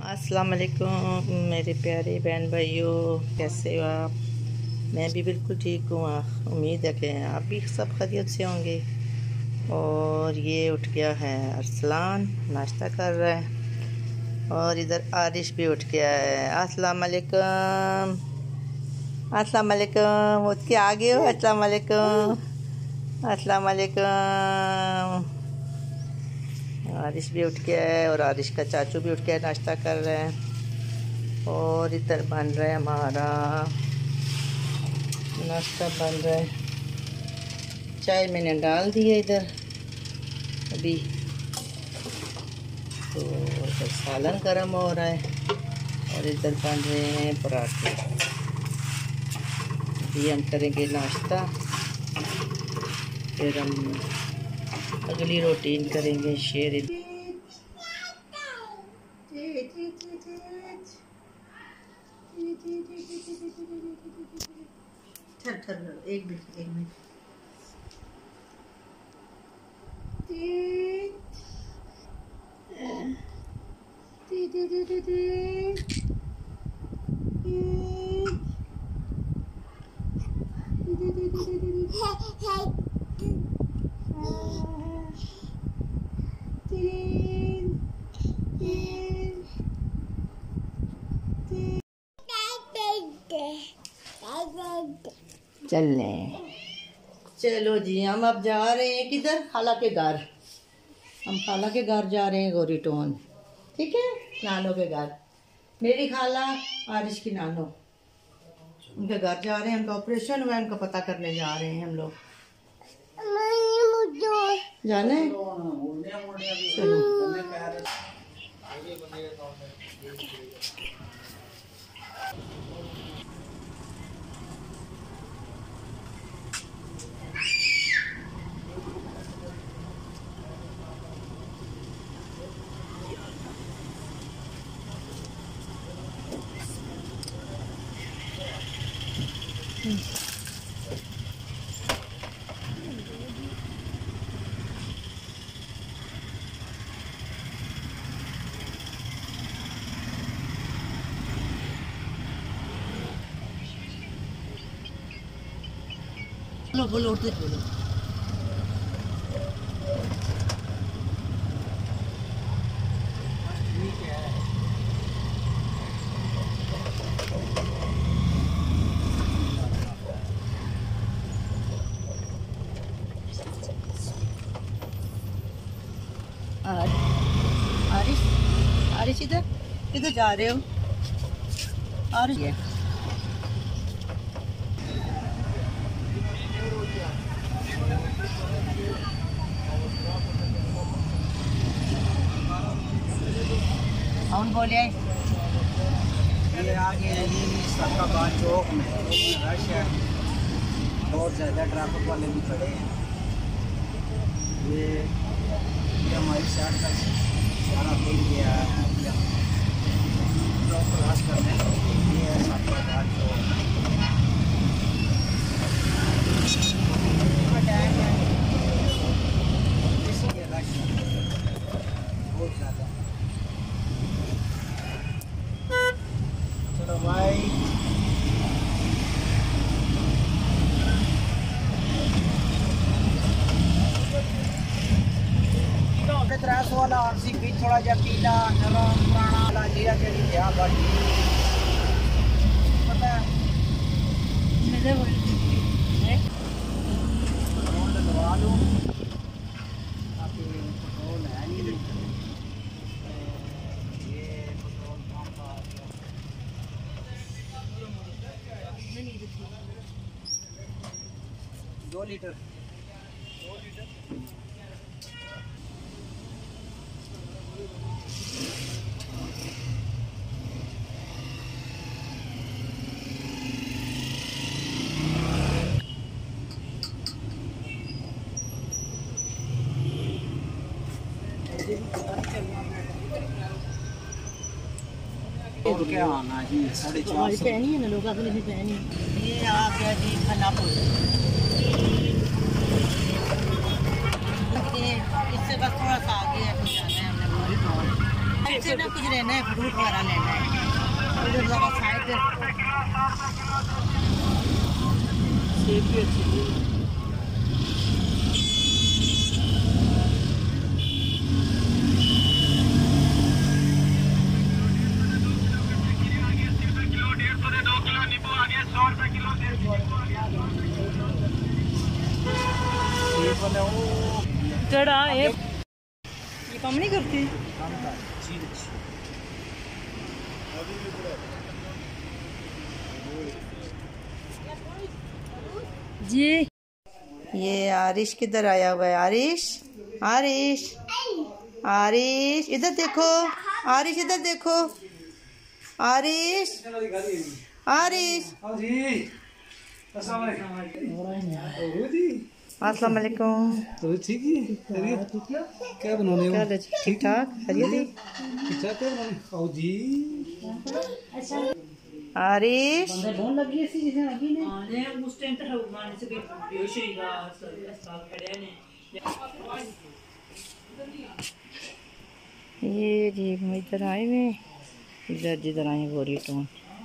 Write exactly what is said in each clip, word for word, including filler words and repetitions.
अस्सलाम वालेकुम मेरे प्यारे बहन भाइयों, कैसे हो आप। मैं भी बिल्कुल ठीक हूँ। उम्मीद है कि आप भी सब खैरियत से होंगे। और ये उठ गया है अरसलान, नाश्ता कर रहा है। और इधर आरिश भी उठ गया है। अस्सलाम वालेकुम, अस्सलाम वालेकुम। उठ के आ गए हो। अस्सलाम वालेकुम, अस्सलाम वालेकुम। आरिश भी उठ गया है और आरिश का चाचू भी उठ गया है, नाश्ता कर रहे हैं। और इधर बन रहा है हमारा नाश्ता, बन रहा है। चाय मैंने डाल दी है इधर अभी, तो इधर सालन गर्म हो रहा है और इधर बन रहे हैं पराठे। अभी हम करेंगे नाश्ता, फिर हम अगली रूटीन करेंगे शेयर। ठहर ठहर एक मिनट एक मिनट। चलने चलो जी, हम अब जा रहे हैं किधर, खाला के घर। हम खाला के घर जा रहे हैं, गोरी टोन। ठीक है, नानो के घर। मेरी खाला आरिश की नानो, उनके घर जा रहे हैं। उनका ऑपरेशन हुआ है, उनका पता करने जा रहे हैं हम लोग। जाना है, चलो। बोलो बोलो उठते बोलो। आरिश आरिश इधर किधर जा रहे हो आरिश? कौन बोले? ये आगे सरकाबाद चौक में रश है, बहुत ज़्यादा ट्रैफिक वाले भी खड़े हैं। ये ये हमारी साइड का सारा खुल गया है, क्रॉस करने ये है सरकाबाद चौक का टाइम है, इसलिए रश बहुत ज़्यादा। चलो भाई, त्रास वाला आरसी भी थोड़ा जा पीला नरम पुराना वाला लिया चली गया बाकी पता है पेट्रोल डलवा लो, ताकि पेट्रोल है नहीं। ये पेट्रोल पंप आ गया, दो लीटर दो लीटर और क्या आना जी, साढ़े चार सौ पहनी है ना लोग अपने भी पहनी। ये आ गया जी खानापुर, इससे बस थोड़ा सा आगे है, जाना है हमने। से ना कुछ लेना है, फ्रूट वगैरह लेना है। इधर जरा साइड पे सेब भी अच्छी है। चढ़ा ये ये काम नहीं करती जी। ये आरिश किधर आया हुआ है? आरिश आरिश आरिश इधर देखो, आरिश इधर देखो, आरिश आरिश अस्सलाम वालेकुम। तो ठीक है, क्या बनाने हो? ठीक ठाक ठीक ठाक क्या बनाने? आओ जी। आरिश लगी ऐसी चीजें लगी ने ने उस टाइम तक मारने से कोई बेहोश होएगा अस्पताल खड़े ने। ये जी इधर आए हुए, इधर जिधर आए बोरी तो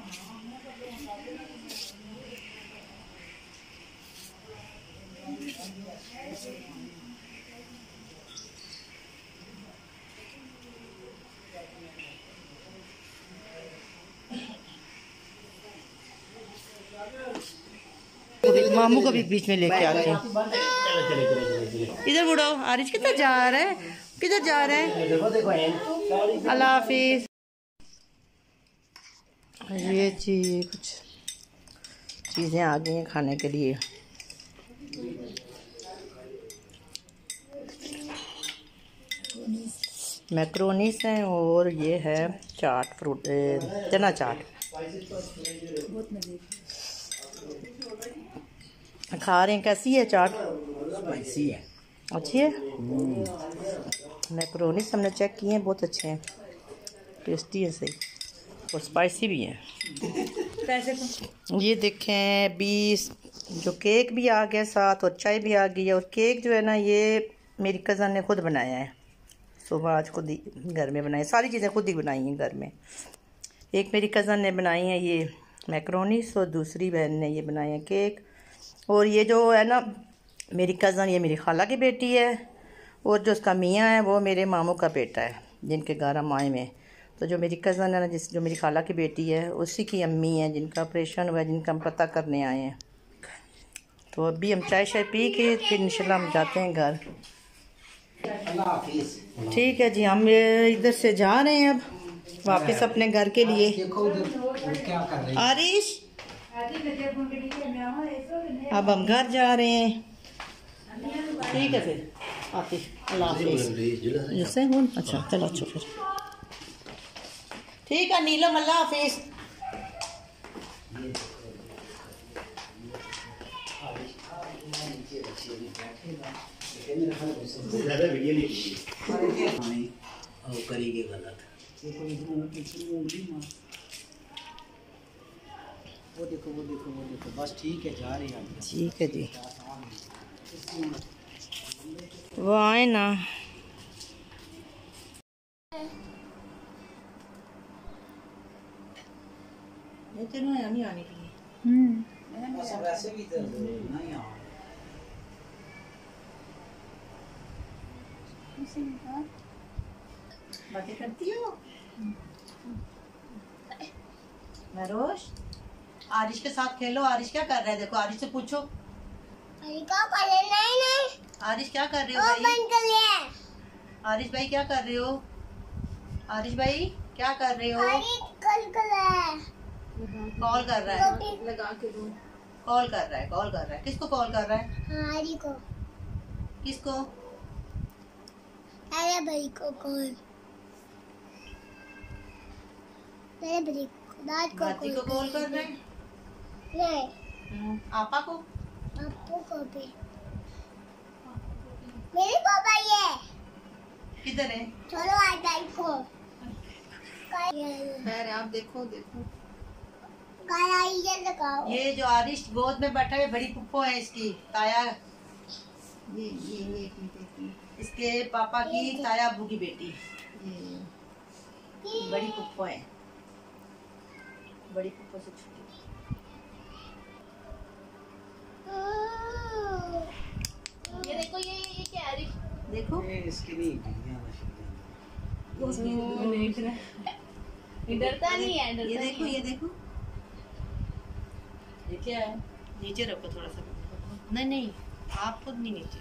मामू को भी बीच में लेके आते हैं। इधर बुढ़ो आरिश किधर जा रहा है? किधर जा रहे हैं? अल्लाह हाफिज। ये चीज कुछ चीज़ें आ गई हैं खाने के लिए। मैक्रोनीस हैं और ये है चाट, फ्रूट चना चाट। खा रहे हैं, कैसी है चाट? स्पाइसी है, अच्छी है। मैक्रोनीस हमने चेक किए हैं, बहुत अच्छे हैं, टेस्टी है सही और स्पाइसी भी है। ये देखें बीस जो केक भी आ गया साथ और चाय भी आ गई है। और केक जो है ना ये मेरी कज़न ने खुद बनाया है, सुबह आज खुद ही घर में बनाई, सारी चीज़ें खुद ही बनाई हैं घर में। एक मेरी कज़न ने बनाई है ये मैक्रोनीस और दूसरी बहन ने ये बनाया है केक। और ये जो है ना मेरी कज़न, ये मेरी खाला की बेटी है और जो उसका मियाँ है वो मेरे मामू का बेटा है जिनके घर हम आए में। तो जो मेरी कज़न है ना, जिस जो मेरी खाला की बेटी है, उसी की अम्मी है जिनका ऑपरेशन हुआ है, जिनका हम पता करने आए हैं। तो अभी हम चाय शाय पी के फिर इंशाल्लाह हम जाते हैं घर। ठीक है जी, हम इधर से जा रहे हैं अब वापस अपने घर के लिए। आरिश अब हम घर जा रहे हैं। ठीक है फिर आते, अल्लाह हाफिज़। अच्छा चलो, अच्छा फिर ठीक है नीलम, अल्लाह हाफिज़। करेंगे गलत, वो देखो वो देखो वो देखो, बस ठीक है, जा रही है। ठीक है जी, वो आए ना। नहीं आने के लिए वैसे भी तो नहीं आ बातें करती हो मरोश। आरिश के साथ खेलो। आरिश क्या कर रहा है? देखो आरिश से पूछो। नहीं नहीं आरिश क्या कर रहे हो भाई? आरिश भाई क्या कर रहे हो? आरिश भाई क्या कर रहे हो? कल कल कॉल कर रहा है, लगा के दो। कॉल कर रहा है, कॉल कर रहा है। किसको कॉल कर रहा है? हारी को। किसको? अरे भाई को कॉल, मेरे भाई को, दाद को भाती को कॉल कर रहा है। नहीं, आपा को, आपको को भी। मेरे पापा ये किधर है? चलो आ दाद को। खैर आप देखो देखो ये लगाओ। ये जो आरिश गोद में बैठा है बड़ी पुप्पो है इसकी ताया। ये ये ये, ये इसके पापा की ताया अब्बू की बेटी। ये बड़ी पुप्पो है, बड़ी पुप्पो से छुट्टी। ये देखो, ये ये क्या है? देखो ये इसकी नहीं टिकियां ये डरता नहीं है, डरता ये देखो नहीं ये है। देखो ये क्या है? नीचे रखो थोड़ा सा। नहीं नहीं आप खुद नहीं नीचे।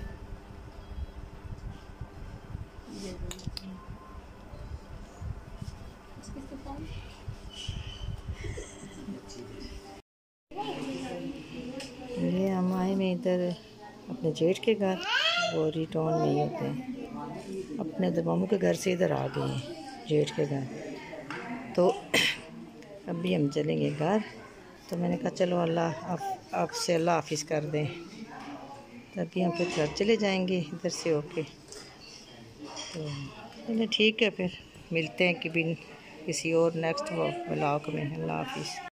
ये हम आए में इधर अपने जेठ के घर, वो रिटर्न में ही होते हैं। अपने दमामू के घर से इधर आ गए हैं जेठ के घर, तो अभी हम चलेंगे घर। तो मैंने कहा चलो अल्लाह आप आपसे अल्लाह हाफिज़ कर दें, तभी हम फिर घर चले जाएंगे इधर से होके। तो चलिए ठीक है, फिर मिलते हैं कि भी किसी और नेक्स्ट व्लॉग में। अल्लाह हाफिज़।